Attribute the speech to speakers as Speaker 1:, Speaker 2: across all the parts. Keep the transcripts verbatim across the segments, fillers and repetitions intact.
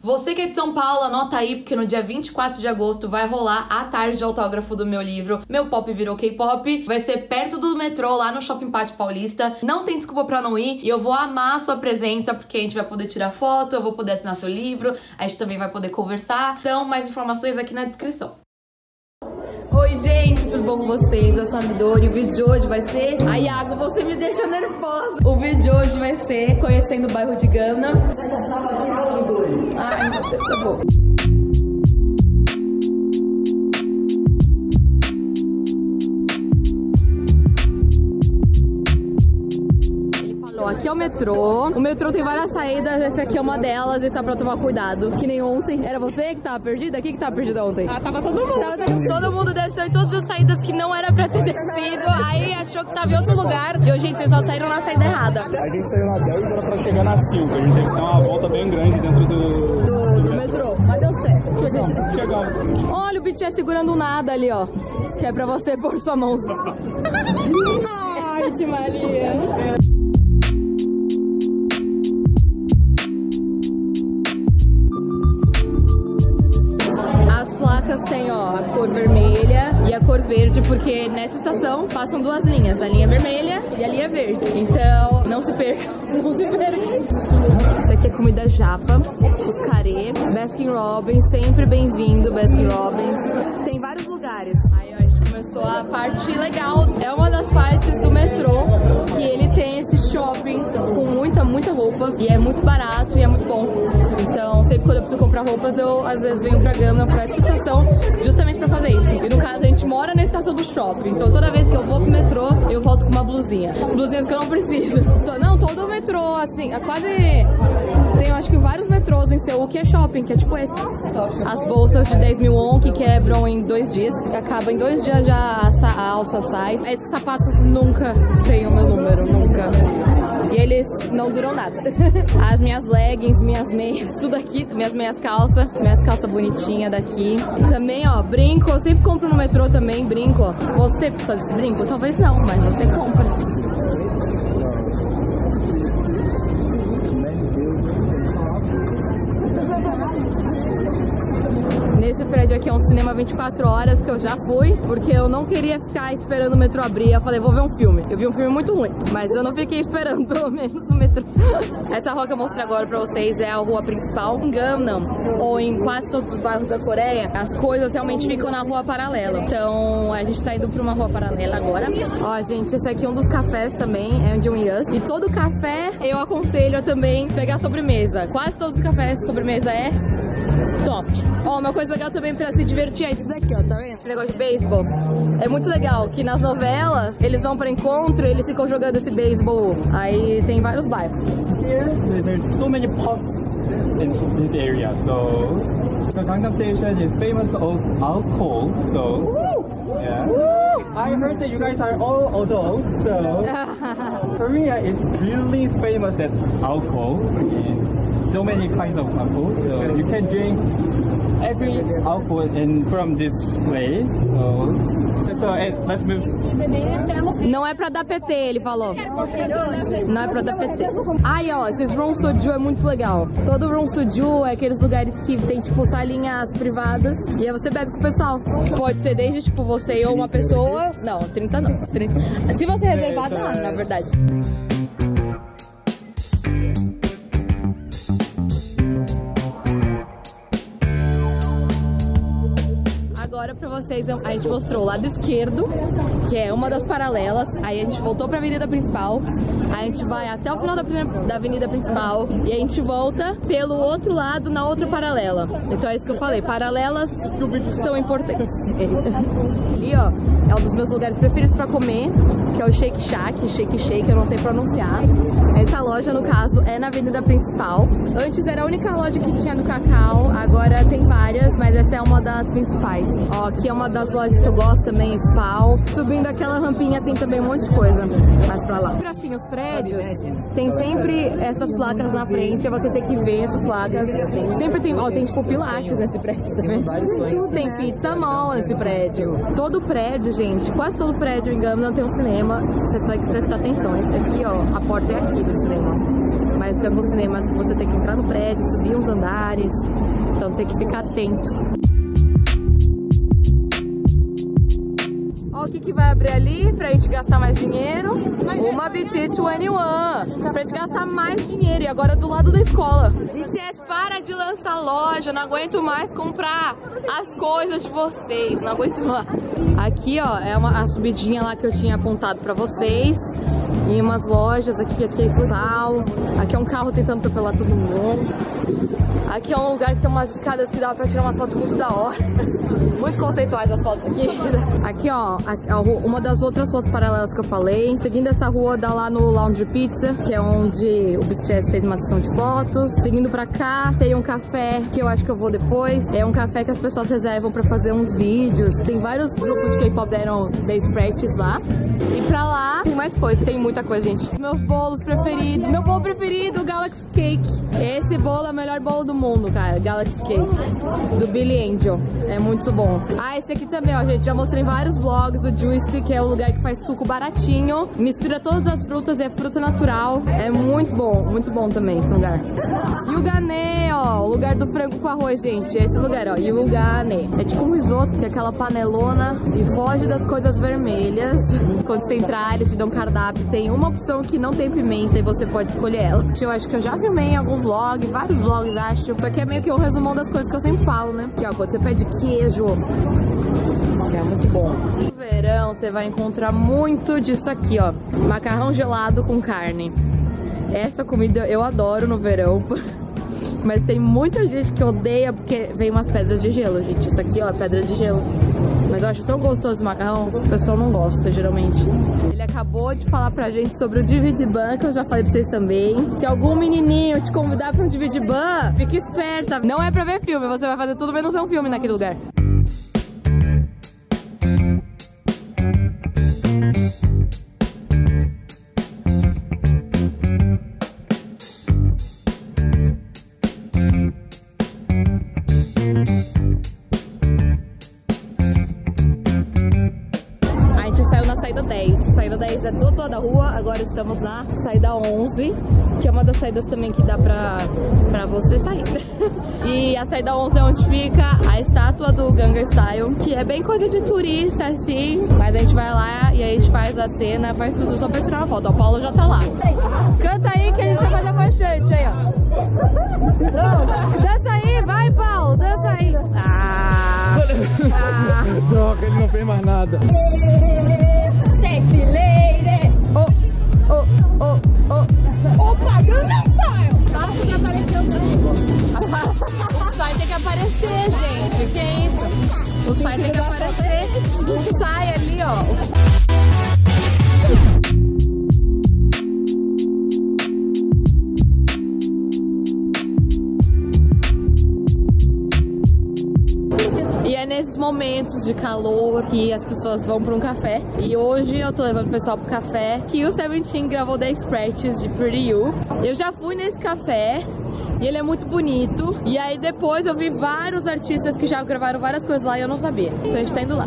Speaker 1: Você que é de São Paulo, anota aí, porque no dia vinte e quatro de agosto vai rolar a tarde de autógrafo do meu livro Meu Pop Virou K-Pop. Vai ser perto do metrô, lá no Shopping Pátio Paulista. Não tem desculpa pra não ir e eu vou amar a sua presença, porque a gente vai poder tirar foto, eu vou poder assinar seu livro, a gente também vai poder conversar. Então, mais informações aqui na descrição. Oi gente, tudo bom com vocês? Eu sou a Midori e o vídeo de hoje vai ser... Ai, Iago, você me deixa nervosa! O vídeo de hoje vai ser conhecendo o bairro de Gangnam. Ai, meu Deus, eu vou. Aqui é o metrô. O metrô tem várias saídas, essa aqui é uma delas e tá pra tomar cuidado. Que nem ontem. Era você que tava perdida? Quem que tava perdida ontem?
Speaker 2: Ah, tava todo mundo.
Speaker 1: Tava, todo mundo desceu em todas as saídas que não era pra ter descido. Aí achou que tava em outro lugar. E, gente, vocês só saíram na saída errada.
Speaker 3: A gente saiu na dez e era pra chegar na cinco. A gente tem que dar uma volta bem grande dentro do,
Speaker 1: do, do metrô. Mas deu certo.
Speaker 3: Chegamos, chegamos.
Speaker 1: Olha o B T S segurando nada ali, ó. Que é pra você pôr sua mão. Ai, que Maria. Tem, ó, a cor vermelha e a cor verde, porque nessa estação passam duas linhas, a linha vermelha e a linha verde. Então, não se perca, não se perca. Isso aqui é comida japa, Fuscarê, Baskin Robbins, sempre bem-vindo, Baskin Robbins. Tem vários lugares. Aí, ó, a gente começou a parte legal. É uma das partes do metrô que ele tem esse shopping com muita, muita roupa e é muito barato e é muito bom. Então, sempre quando eu preciso comprar roupas, eu às vezes venho pra Gangnam, pra essa estação, justamente pra fazer isso. E no caso, a gente mora na estação do shopping, então toda vez que eu vou pro metrô, eu volto com uma blusinha. Blusinhas que eu não preciso. Não, todo o metrô, assim, é quase... Tem, eu acho que vários metrôs em Seul que é shopping, que é tipo esse. As bolsas de dez mil won que quebram em dois dias, acaba em dois dias já a alça sai. Esses sapatos nunca tem o meu número, nunca. E eles não duram nada. As minhas leggings, minhas meias, tudo aqui, minhas meias calças, minhas calças bonitinhas daqui. Também, ó, brinco, eu sempre compro no metrô também, brinco. Você precisa desse brinco? Talvez não, mas você compra. Esse prédio aqui é um cinema vinte e quatro horas que eu já fui, porque eu não queria ficar esperando o metrô abrir. Eu falei, vou ver um filme. Eu vi um filme muito ruim, mas eu não fiquei esperando, pelo menos, o metrô. Essa rua que eu mostro agora pra vocês é a rua principal. Em Gangnam, ou em quase todos os bairros da Coreia, as coisas realmente ficam na rua paralela. Então, a gente tá indo pra uma rua paralela agora. Ó, gente, esse aqui é um dos cafés também, é de um Yus. E todo café, eu aconselho a também pegar sobremesa. Quase todos os cafés, sobremesa é... top. Ó, uma coisa legal também pra se divertir é isso daqui, ó, tá vendo? Esse negócio de beisebol. É muito legal que nas novelas eles vão pra encontro e eles ficam jogando esse beisebol. Aí tem vários bairros.
Speaker 3: Here, there's so many pubs in this area, so the Gangnam Station is famous of alcohol, so yeah. I heard that you guys are all adults, so Korea is really famous at alcohol. And so many kinds of alcohol, so you can drink every alcohol in from this place. So, so let's move.
Speaker 1: Não é pra dar P T, ele falou. Não é pra dar P T. Ai, ó, esses room soju é muito legal. Todo room soju é aqueles lugares que tem, tipo, salinhas privadas. E aí você bebe com o pessoal. Pode ser desde, tipo, você ou uma pessoa. Não, trinta não. trinta. Se você reservar, dá, na verdade. Agora pra vocês, a gente mostrou o lado esquerdo, que é uma das paralelas. Aí a gente voltou pra avenida principal. Aí a gente vai até o final da, da avenida principal e a gente volta pelo outro lado na outra paralela. Então é isso que eu falei, paralelas são importantes. Ali, ó, é um dos meus lugares preferidos pra comer, que é o Shake Shack, Shake Shake, eu não sei pronunciar. Essa loja, no caso, é na avenida principal. Antes era a única loja que tinha do Cacau, agora tem várias, mas essa é uma das principais. Ó, aqui é uma das lojas que eu gosto também, Spal. Subindo aquela rampinha tem também um monte de coisa mais pra lá. Pra assim, os prédios tem sempre essas placas na frente, é você ter que ver essas placas. Sempre tem, ó, tem tipo Pilates nesse prédio, tá vendo? Tem Pizza Mall nesse prédio. Todo prédio, gente, quase todo prédio em Gangnam tem um cinema, você tem que prestar atenção. Esse aqui, ó, a porta é aqui do cinema. Mas tem alguns cinemas que você tem que entrar no prédio, subir uns andares, então tem que ficar atento. Ó, o que que vai abrir ali pra gente gastar mais dinheiro? Uma B T vinte e um, pra gente gastar mais dinheiro. E agora do lado da escola. B T S, para de lançar loja, não aguento mais comprar as coisas de vocês, não aguento mais. Aqui, ó, é uma, a subidinha lá que eu tinha apontado pra vocês. E umas lojas, aqui, aqui é Stal. Aqui é um carro tentando atropelar todo mundo. Aqui é um lugar que tem umas escadas que dá pra tirar umas fotos muito da hora. Muito conceituais as fotos aqui. Aqui, ó, uma das outras fotos paralelas que eu falei. Seguindo essa rua, dá lá no Laundry Pizza, que é onde o B T S fez uma sessão de fotos. Seguindo pra cá, tem um café que eu acho que eu vou depois. É um café que as pessoas reservam pra fazer uns vídeos. Tem vários grupos de K-pop deram Day's Practice lá. E pra lá tem mais coisa, tem muita coisa, gente. Meus bolos preferidos, meu bolo preferido, Galaxy Cake. Esse bolo é o melhor bolo do mundo, cara, Galaxy Cake, do Billy Angel. É muito bom. Ah, esse aqui também, ó, gente, já mostrei em vários vlogs, o Juicy, que é o lugar que faz suco baratinho. Mistura todas as frutas, é fruta natural. É muito bom, muito bom também esse lugar. Yugane, ó, o lugar do frango com arroz, gente. Esse lugar, ó, Yugane. É tipo um risoto, que é aquela panelona e foge das coisas vermelhas. Quando você entrar, eles te dão cardápio. Tem uma opção que não tem pimenta e você pode escolher ela. Eu acho que eu já filmei em algum vlog, vários vlogs, acho. Isso aqui é meio que um resumão das coisas que eu sempre falo, né? Aqui, ó, quando você pede queijo, é muito bom. No verão, você vai encontrar muito disso aqui, ó. Macarrão gelado com carne. Essa comida eu adoro no verão. Mas tem muita gente que odeia porque vem umas pedras de gelo, gente. Isso aqui, ó, é pedra de gelo. Mas eu acho tão gostoso esse macarrão, o pessoal não gosta, geralmente. Ele acabou de falar pra gente sobre o Dividiban, que eu já falei pra vocês também. Se algum menininho te convidar pra um Dividiban, fique esperta. Não é pra ver filme, você vai fazer tudo menos ver um filme naquele lugar. Saída dez é do outro lado da rua, agora estamos na saída onze, que é uma das saídas também que dá pra, pra você sair. E a saída onze é onde fica a estátua do Gangnam Style, que é bem coisa de turista, assim. Mas a gente vai lá e a gente faz a cena, faz tudo só pra tirar uma foto. O Paulo já tá lá. Canta aí que a gente vai fazer bastante, aí, ó. Dança aí, vai, Paulo, dança aí. Ah, ah.
Speaker 3: Droga, ele não fez mais nada.
Speaker 1: Sexy lady! Oh, oh, oh, oh! Opa, Gangnam Style! Nossa, que apareceu o sai tem que aparecer, gente. Que é isso? O sai tem que aparecer. O sai ali, ó. E é nesses momentos de calor que as pessoas vão para um café. E hoje eu tô levando o pessoal pro café que o Seventeen gravou Day's Practice de Pretty You. Eu já fui nesse café e ele é muito bonito. E aí depois eu vi vários artistas que já gravaram várias coisas lá e eu não sabia. Então a gente tá indo lá.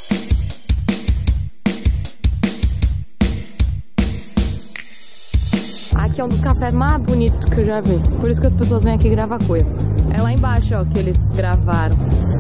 Speaker 1: Aqui é um dos cafés mais bonitos que eu já vi. Por isso que as pessoas vêm aqui gravar coisa. É lá embaixo, ó, que eles gravaram.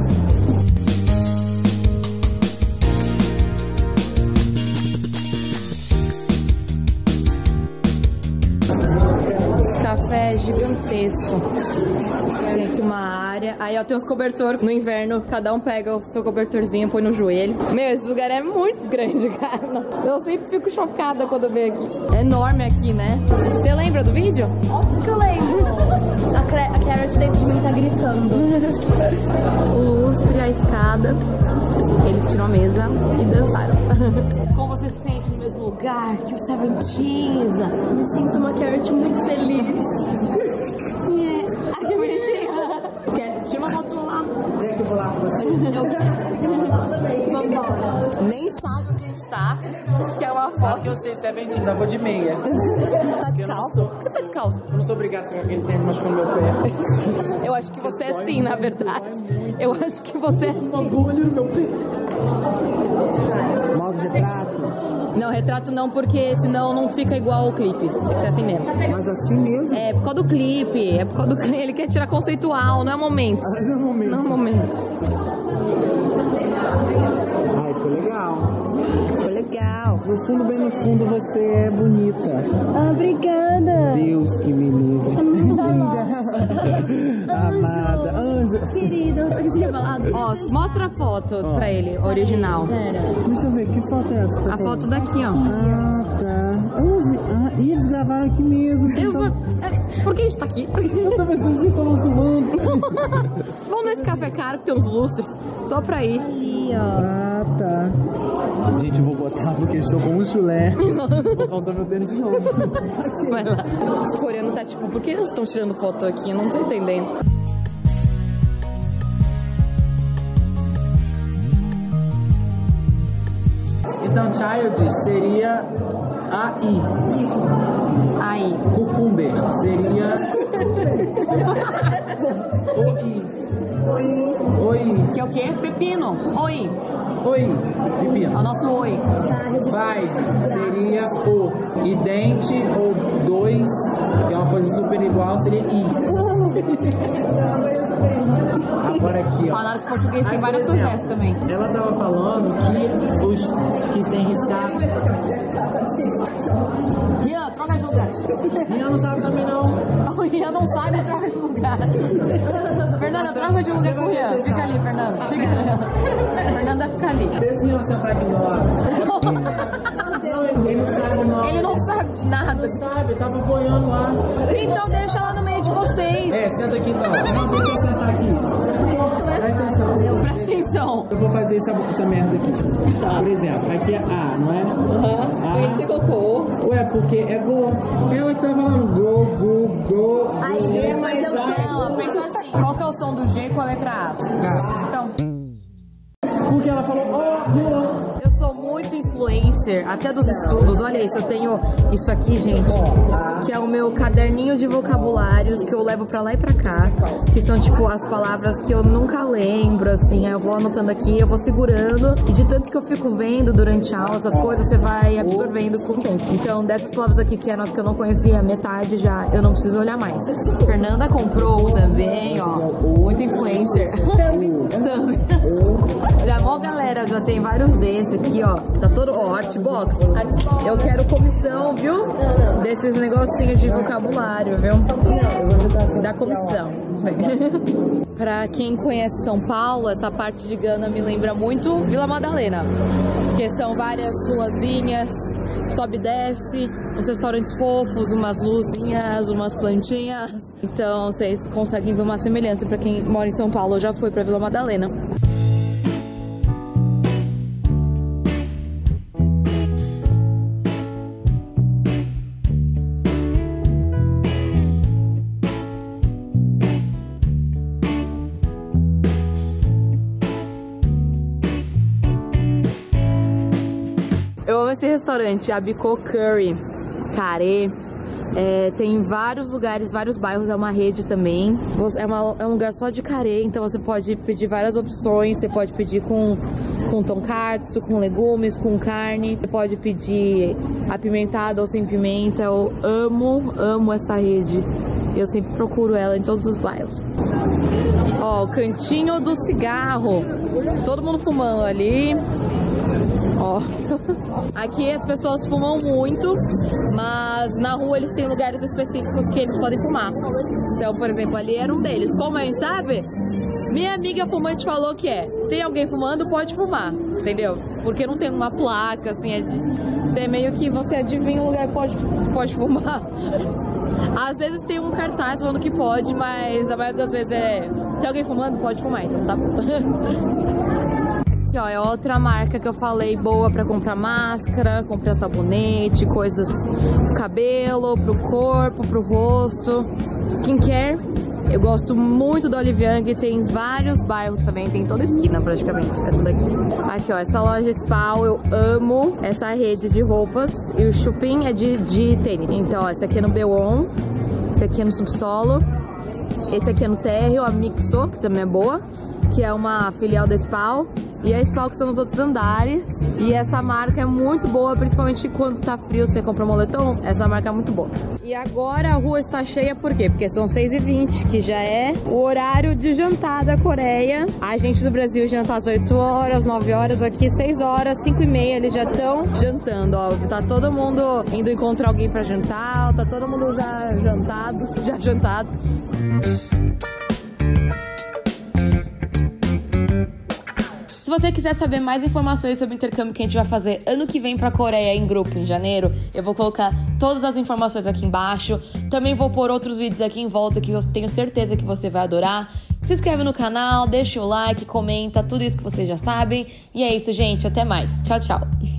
Speaker 1: Café gigantesco. Tem aqui uma área. Aí ó, tem uns cobertores. No inverno, cada um pega o seu cobertorzinho, põe no joelho. Meu, esse lugar é muito grande, cara. Eu sempre fico chocada quando eu venho aqui. É enorme aqui, né? Você lembra do vídeo?
Speaker 2: Óbvio que eu lembro. A, a Carrot dentro de mim tá gritando.
Speaker 1: O lustre, a escada. Eles tiram a mesa e dançaram. Como você se sente no mesmo lugar que o Seventeen?
Speaker 2: Me sinto uma Carrot muito feliz.
Speaker 1: Ai, que bonitinha. Quer tirar uma foto lá?
Speaker 3: Quer que eu vou lá com você?
Speaker 1: Eu quero. Vambora. Nem sabe onde está. Que é uma foto.
Speaker 3: Que eu sei, Seventeen, ainda vou de meia.
Speaker 1: Tá descalço? Por que tá descalço.
Speaker 4: Eu não sou obrigado a ficar aquele tênis machucando meu pé.
Speaker 1: Eu acho que você é sim, na verdade. Eu acho que você é
Speaker 4: Uma bolha no meu pé. Modo de retrato.
Speaker 1: Não, retrato não, porque senão não fica igual o clipe. Tem que ser assim mesmo.
Speaker 4: Mas assim mesmo?
Speaker 1: É por causa do clipe, é por causa do clipe. Ele quer tirar conceitual, não é momento.
Speaker 4: Ah, não é momento.
Speaker 1: Não é momento.
Speaker 4: Ai, ficou legal.
Speaker 1: Ficou legal.
Speaker 4: No fundo, bem no fundo, você é bonita.
Speaker 2: Ah, obrigada.
Speaker 4: Deus que me livre. Amada. Anjo.
Speaker 2: Querido, eu queria falar.
Speaker 1: Ó, mostra a foto pra ele, original.
Speaker 4: Deixa eu ver, que foto é essa?
Speaker 1: A foto daqui, ó.
Speaker 4: Ah, tá. Eu vi. Ah, e eles gravaram aqui mesmo.
Speaker 1: Eu
Speaker 4: então...
Speaker 1: vou... é, por que a gente tá aqui?
Speaker 4: Eu tava pensando que vocês estavam zoando.
Speaker 1: Vamos nesse café caro que tem uns lustres. Só pra ir.
Speaker 2: Ali, ó.
Speaker 4: Ah, tá. Gente, eu vou botar porque estou com um chulé. Vou faltar meu tênis de novo.
Speaker 1: Vai lá. O coreano tá tipo, por que eles estão tirando foto aqui? Eu não tô entendendo.
Speaker 4: Então, child seria A I.
Speaker 1: Aí.
Speaker 4: Cucumber seria O I. Oi.
Speaker 1: Que é o quê? Pepino. Oi.
Speaker 4: Oi.
Speaker 1: É
Speaker 4: Pepino.
Speaker 1: o nosso oi.
Speaker 4: Vai seria O. E dente ou dois, que é uma coisa super igual, seria I. Agora aqui, ó.
Speaker 1: Falaram que português tem
Speaker 4: Aí,
Speaker 1: várias
Speaker 4: por
Speaker 1: coisas
Speaker 4: exemplo,
Speaker 1: dessas também.
Speaker 4: Ela tava falando que os que tem riscado.
Speaker 1: Rian, troca de lugar.
Speaker 4: Minha não sabe também não.
Speaker 1: O Rian não sabe, troca de lugar. Fernanda, troca de lugar com o Rian. Fica ali, Fernanda. Fica ali. Fernanda, fica ali.
Speaker 4: Deixa o Rian sentar aqui do meu lado. Não, ele não sabe não.
Speaker 1: Ele não sabe de nada.
Speaker 4: Ele sabe, tava apoiando lá.
Speaker 1: Então deixa lá no meio de vocês.
Speaker 4: É, senta aqui então. Não, deixa eu sentar aqui. Presta atenção.
Speaker 1: Presta atenção.
Speaker 4: Eu vou fazer essa, essa merda aqui. Por exemplo, aqui é A, não é?
Speaker 1: Aham.
Speaker 4: A.
Speaker 1: Você colocou.
Speaker 4: Ué, porque é go. Ela que tá falando go, go, go.
Speaker 2: Ai,
Speaker 4: go.
Speaker 2: G, mas eu
Speaker 1: Não, ela pensa assim. Qual que é o som do G com a letra A?
Speaker 4: Tá.
Speaker 1: Então,
Speaker 4: Porque ela falou, ó, oh,
Speaker 1: eu sou muito influencer, até dos estudos. Olha isso, eu tenho isso aqui, gente, que é o meu caderninho de vocabulários que eu levo pra lá e pra cá, que são tipo as palavras que eu nunca lembro, assim. Aí eu vou anotando aqui, eu vou segurando, e de tanto que eu fico vendo durante a aula, essas coisas, você vai absorvendo com o tempo. Então, dessas palavras aqui que eram as que eu não conhecia, metade já, eu não preciso olhar mais. Fernanda comprou também, ó, muito influencer. Também. Já mó galera, já tem vários desses aqui, ó. Tá todo, ó, Artbox. Artbox. Eu quero comissão, viu? Desses negocinhos de vocabulário, viu? Da comissão. Pra quem conhece São Paulo, essa parte de Gana me lembra muito Vila Madalena. Que são várias ruazinhas, sobe e desce, uns restaurantes fofos, umas luzinhas, umas plantinhas. Então vocês conseguem ver uma semelhança pra quem mora em São Paulo ou já foi pra Vila Madalena. Eu amo esse restaurante, Abiko Curry, Carê. É, tem vários lugares, vários bairros, é uma rede também. É, uma, é um lugar só de carê, então você pode pedir várias opções. Você pode pedir com, com tonkatsu, com legumes, com carne. Você pode pedir apimentado ou sem pimenta. Eu amo, amo essa rede. Eu sempre procuro ela em todos os bairros. Ó, o cantinho do cigarro. Todo mundo fumando ali. Ó. Aqui as pessoas fumam muito, mas na rua eles têm lugares específicos que eles podem fumar. Então, por exemplo, ali era um deles. Como a gente sabe, minha amiga fumante falou que é: tem alguém fumando, pode fumar, entendeu? Porque não tem uma placa, assim, é, de, é meio que você adivinha o lugar que pode, pode fumar. Às vezes tem um cartaz falando que pode, mas a maioria das vezes é: tem alguém fumando, pode fumar, então tá bom. Aqui, ó, é outra marca que eu falei boa pra comprar máscara, comprar sabonete, coisas pro cabelo, pro corpo, pro rosto. Skincare, eu gosto muito do Olive Young, tem vários bairros também, tem toda esquina praticamente, essa daqui. Aqui, ó, essa loja Spal, eu amo essa rede de roupas, e o Chupin é de, de tênis. Então, ó, essa aqui é no Beuon, Esse aqui é no subsolo. Esse aqui é no térreo, a Mixo, que também é boa, que é uma filial da Spal. E a Spal, que são os outros andares. E essa marca é muito boa, principalmente quando tá frio, você compra moletom, essa marca é muito boa. E agora a rua está cheia, por quê? Porque são seis e vinte, que já é o horário de jantar da Coreia. A gente do Brasil janta às oito horas, nove horas, aqui seis horas, cinco e meia, eles já estão jantando, ó. Tá todo mundo indo encontrar alguém pra jantar, tá todo mundo já jantado, já jantado. Se você quiser saber mais informações sobre o intercâmbio que a gente vai fazer ano que vem pra Coreia em grupo, em janeiro, eu vou colocar todas as informações aqui embaixo. Também vou pôr outros vídeos aqui em volta que eu tenho certeza que você vai adorar. Se inscreve no canal, deixa o like, comenta, tudo isso que vocês já sabem. E é isso, gente. Até mais. Tchau, tchau.